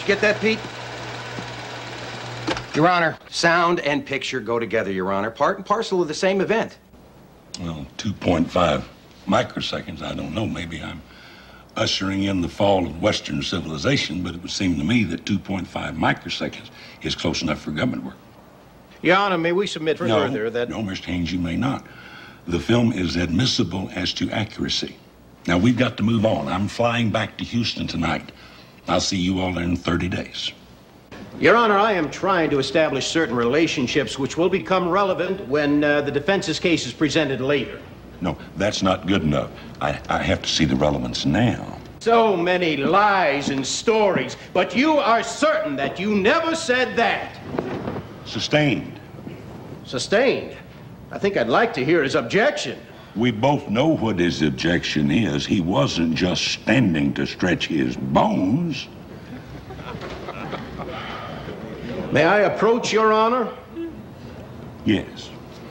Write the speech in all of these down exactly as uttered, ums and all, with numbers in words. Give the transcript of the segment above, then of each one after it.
get that, Pete? Your Honor, sound and picture go together, Your Honor. Part and parcel of the same event. Well, two point five microseconds, I don't know. Maybe I'm ushering in the fall of Western civilization, but it would seem to me that two point five microseconds is close enough for government work. Your Honor, may we submit no, further that... No, Mister Haynes, you may not. The film is admissible as to accuracy. Now, we've got to move on. I'm flying back to Houston tonight. I'll see you all in thirty days. Your Honor, I am trying to establish certain relationships which will become relevant when uh, the defense's case is presented later. No, that's not good enough. I, I have to see the relevance now. So many lies and stories, but you are certain that you never said that. Sustained. Sustained? I think I'd like to hear his objection. We both know what his objection is. He wasn't just standing to stretch his bones. May I approach, Your Honor? Yes.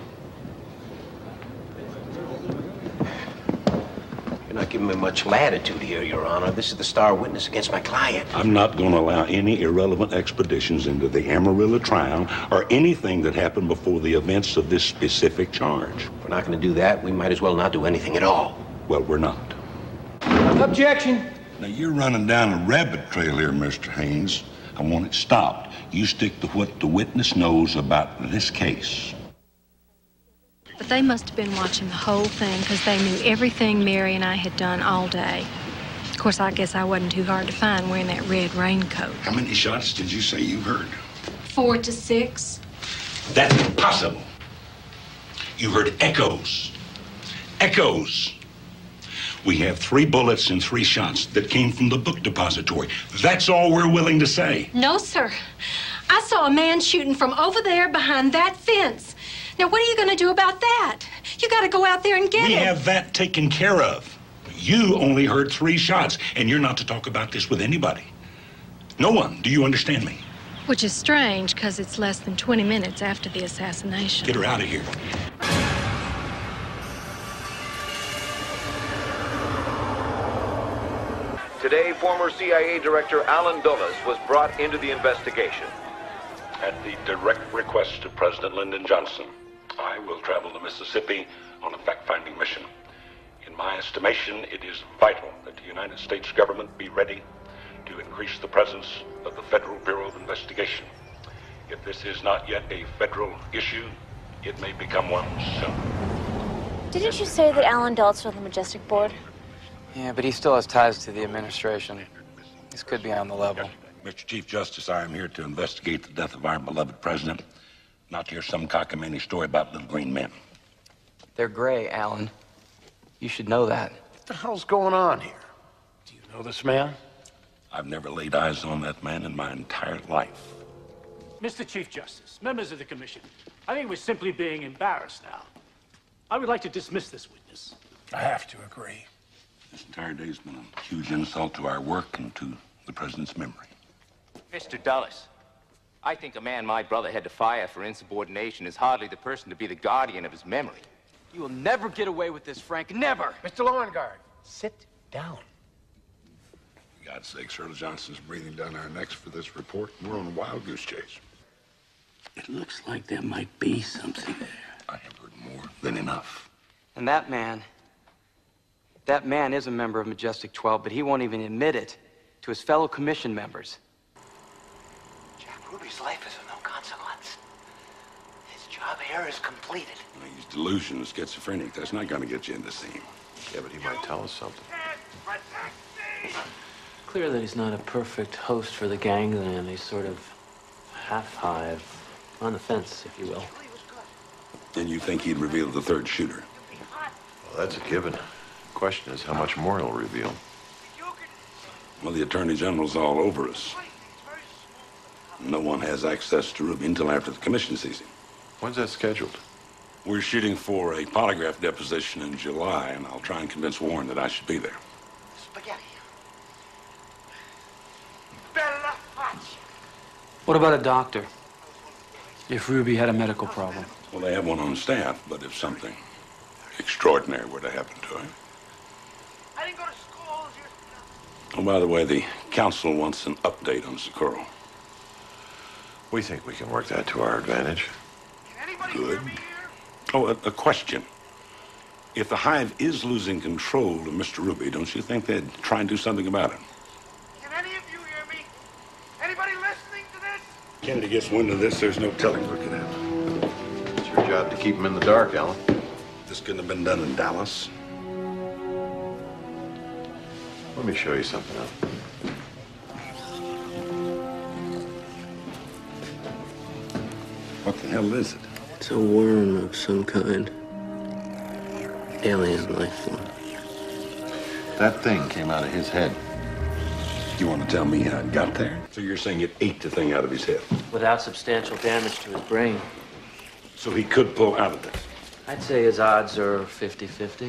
You're not giving me much latitude here, Your Honor. This is the star witness against my client. I'm not going to allow any irrelevant expeditions into the Amarillo trial or anything that happened before the events of this specific charge. If we're not going to do that, we might as well not do anything at all. Well, we're not. Objection. Now, you're running down a rabbit trail here, Mister Haynes. I want it stopped. You stick to what the witness knows about this case. But they must have been watching the whole thing because they knew everything Mary and I had done all day. Of course, I guess I wasn't too hard to find wearing that red raincoat. How many shots did you say you heard? Four to six. That's impossible. You heard echoes. Echoes. We have three bullets and three shots that came from the book depository. That's all we're willing to say. No, sir. I saw a man shooting from over there behind that fence. Now, what are you going to do about that? You got to go out there and get we him. We have that taken care of. You only heard three shots, and you're not to talk about this with anybody. No one. Do you understand me? Which is strange, because it's less than twenty minutes after the assassination. Get her out of here. Today, former C I A Director Alan Dulles was brought into the investigation. At the direct request of President Lyndon Johnson, I will travel to Mississippi on a fact-finding mission. In my estimation, it is vital that the United States government be ready to increase the presence of the Federal Bureau of Investigation. If this is not yet a federal issue, it may become one soon. Didn't you say that Alan Dulles was on the Majestic board? Yeah, but he still has ties to the administration. This could be on the level. Mister Chief Justice, I am here to investigate the death of our beloved president, not to hear some cockamamie story about little green men. They're gray, Alan. You should know that. What the hell's going on here? Do you know this man? I've never laid eyes on that man in my entire life. Mister Chief Justice, members of the commission, I think we're simply being embarrassed now. I would like to dismiss this witness. I have to agree. This entire day's been a huge insult to our work and to the president's memory. Mister Dulles, I think a man my brother had to fire for insubordination is hardly the person to be the guardian of his memory. You will never get away with this, Frank. Never. Mister Lowengarde, sit down. For God's sake, Shirley Johnson's breathing down our necks for this report. We're on a wild goose chase. It looks like there might be something there. I have heard more than enough. And that man, that man is a member of Majestic twelve, but he won't even admit it to his fellow commission members. Jack Ruby's life is of no consequence. His job here is completed. Well, he's delusional, schizophrenic. That's not going to get you in the scene. Yeah, but he might tell us something. Clear that he's not a perfect host for the gangland. He's sort of half-hive, on the fence, if you will. And you think he'd reveal the third shooter? Well, that's a given. The question is how much more he'll reveal. Well, the Attorney General's all over us. No one has access to Ruby until after the commission sees him. When's that scheduled? We're shooting for a polygraph deposition in July, and I'll try and convince Warren that I should be there. Spaghetti. What about a doctor? If Ruby had a medical problem. Well, they have one on staff, but if something extraordinary were to happen to him. I didn't go to school. Oh, by the way, the council wants an update on Socorro. We think we can work that to our advantage. Good. Oh, a, a question. If the Hive is losing control of Mister Ruby, don't you think they'd try and do something about it? Can any of you hear me? Anybody listening to this? Kennedy gets wind of this, there's no telling what could happen. It's your job to keep him in the dark, Alan. This couldn't have been done in Dallas. Let me show you something else. What the hell is it? It's a worm of some kind. Alien life form. That thing came out of his head. You want to tell me how it got there? So you're saying it ate the thing out of his head? Without substantial damage to his brain. So he could pull out of this? I'd say his odds are fifty fifty.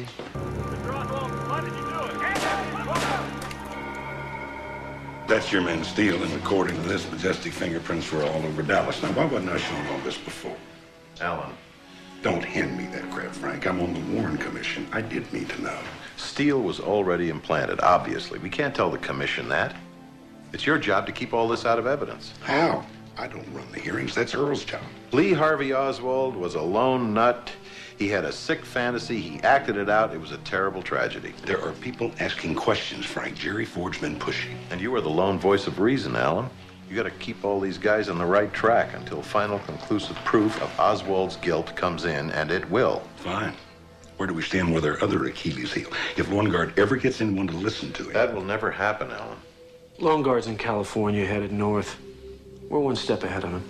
That's your man Steele, and according to this, Majestic fingerprints were all over Dallas. Now, why wasn't I shown all this before? Alan. Don't hand me that crap, Frank. I'm on the Warren Commission. I did need to know. Steele was already implanted, obviously. We can't tell the commission that. It's your job to keep all this out of evidence. How? I don't run the hearings. That's Earl's job. Lee Harvey Oswald was a lone nut. He had a sick fantasy. He acted it out. It was a terrible tragedy. There are people asking questions, Frank. Jerry Ford's been pushing. And you are the lone voice of reason, Alan. You got to keep all these guys on the right track until final conclusive proof of Oswald's guilt comes in, and it will. Fine. Where do we stand with our other Achilles heel? If Loengard ever gets anyone to listen to him... That will never happen, Alan. Loengard's in California, headed north. We're one step ahead of him.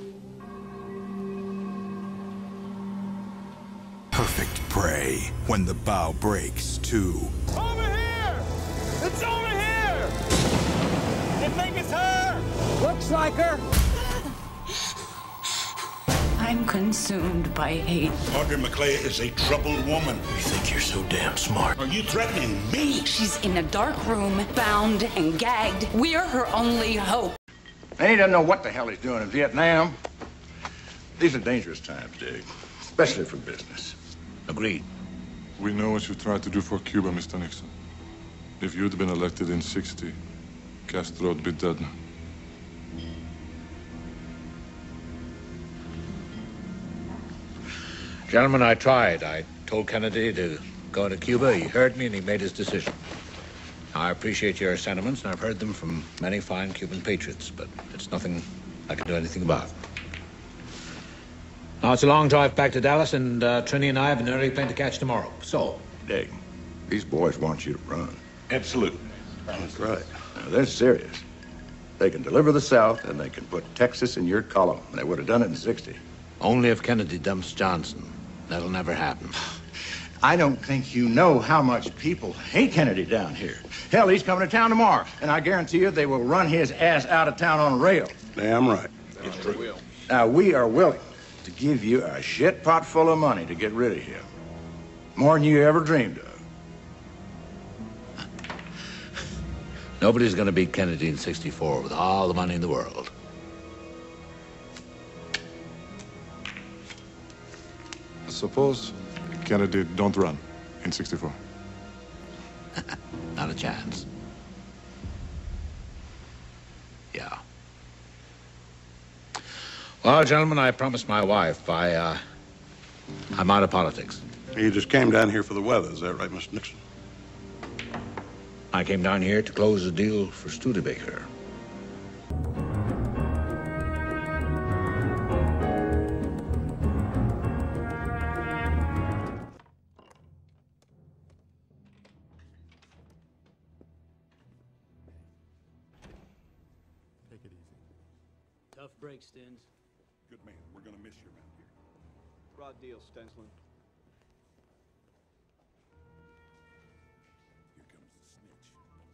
Perfect prey when the bow breaks, too. Over here! It's over here! You think it's her? Looks like her. I'm consumed by hate. Audrey McClay is a troubled woman. You think you're so damn smart. Are you threatening me? She's in a dark room, bound and gagged. We're her only hope. And he doesn't know what the hell he's doing in Vietnam. These are dangerous times, Dig, especially for business. Agreed. We know what you tried to do for Cuba, Mister Nixon. If you'd been elected in sixty, Castro'd be dead now. Gentlemen, I tried. I told Kennedy to go to Cuba. He heard me and he made his decision. I appreciate your sentiments, and I've heard them from many fine Cuban patriots, but it's nothing I can do anything about. Now, it's a long drive back to Dallas, and uh, Trini and I have an early plane to catch tomorrow. So, Dig, these boys want you to run. Absolutely. That's right. Now, they're serious. They can deliver the South, and they can put Texas in your column. They would have done it in sixty. Only if Kennedy dumps Johnson. That'll never happen. I don't think you know how much people hate Kennedy down here. Hell, he's coming to town tomorrow, and I guarantee you they will run his ass out of town on a rail. Damn right. It's true. Now, we are willing to give you a shit pot full of money to get rid of him. More than you ever dreamed of. Nobody's gonna beat Kennedy in sixty-four with all the money in the world. Suppose Kennedy don't run in sixty-four. Not a chance. Yeah. Well, gentlemen, I promised my wife I, uh, I'm out of politics. You just came down here for the weather, is that right, Mister Nixon? I came down here to close the deal for Studebaker. Take it easy. Tough break, Stins. Good man. We're gonna miss you around here. Raw deal, Stensland. Here comes the snitch.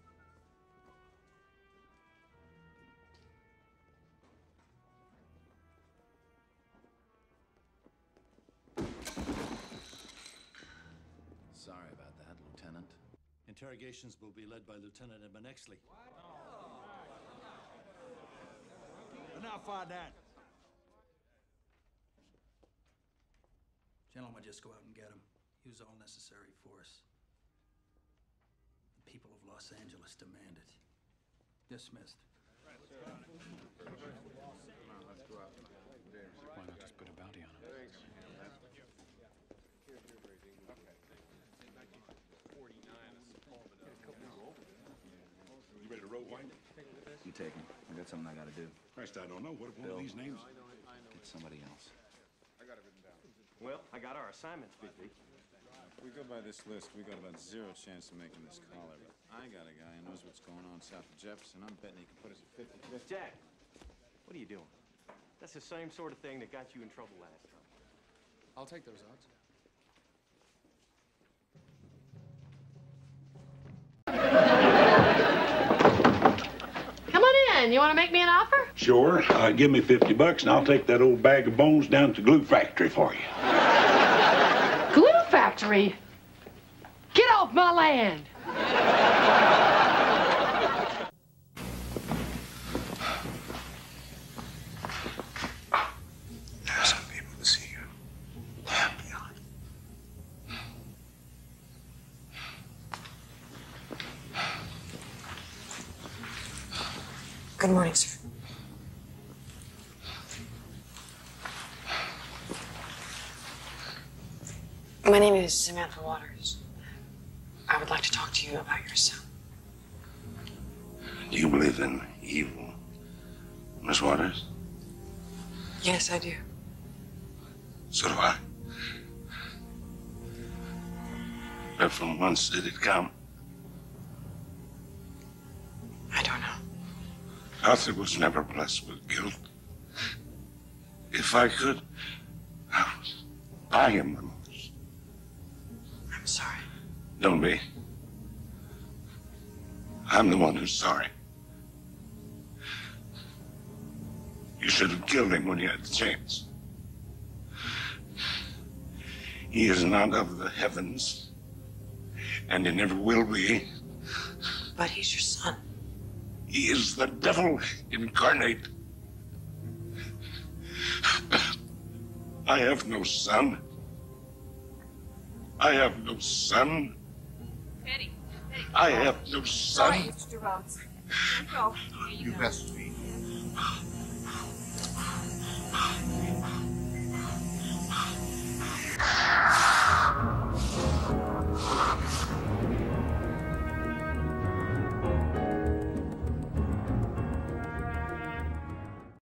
Sorry about that, Lieutenant. Interrogations will be led by Lieutenant Edmund Exley. Now find that. Gentlemen, just go out and get him. Use all necessary force. The people of Los Angeles demand it. Dismissed. Why not just put a bounty on him? You ready to roll, White? You take him. I got something I gotta do. Christ, I don't know. What if one Bill, of these names? Get somebody else. I got it written down. Well, I got our assignments, Big B. If we go by this list, we got about zero chance of making this collar, but I got a guy who knows what's going on south of Jefferson. I'm betting he can put us at fifty fifty. Jack, what are you doing? That's the same sort of thing that got you in trouble last time. I'll take those odds. Come on in. You want to make me an offer? Sure. Uh, give me fifty bucks and I'll take that old bag of bones down to the glue factory for you. Glue factory? Get off my land! There are some people to see you. Beyond. Good morning, sir. My name is Samantha Waters. I would like to talk to you about your son. Do you believe in evil, Miss Waters? Yes, I do. So do I. But from whence did it come? I don't know. Arthur was never blessed with guilt. If I could, I, I am the most. I'm sorry. Don't be. I'm the one who's sorry. You should have killed him when you had the chance. He is not of the heavens, and he never will be. But he's your son. He is the devil incarnate. I have no son. I have no son. Eddie. Eddie. I have no son. Sorry, Mister Rhodes. Go. You best leave.